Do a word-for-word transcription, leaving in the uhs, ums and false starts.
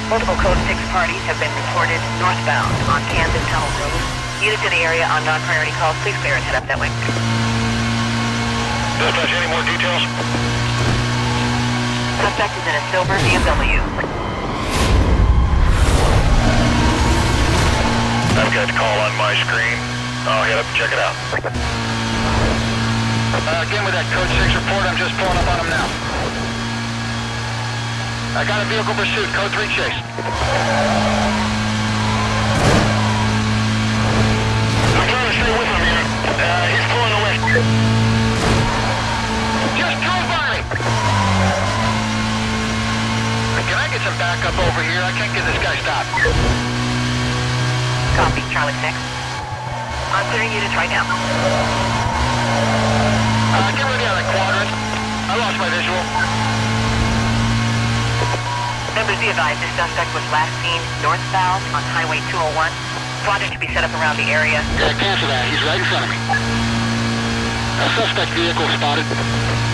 Multiple code six parties have been reported northbound on Camden Tunnel Road. Units in the area on non-priority calls, please clear and head up that way. Dispatch, any more details? Suspect is in a silver B M W. I've got a call on my screen. I'll head up and check it out. Uh, again with that code six report, I'm just pulling up on him now. I got a vehicle pursuit, code three chase. I'm trying to stay with him here. Uh, he's pulling away. Just drove by me! Can I get some backup over here? I can't get this guy stopped. Copy, Charlie six. I'm clearing units right now. Uh, get rid of that quadrant. I lost my visual. Members be advised, this suspect was last seen northbound on Highway two oh one. Project to be set up around the area. Yeah, cancel that. He's right in front of me. A suspect vehicle spotted.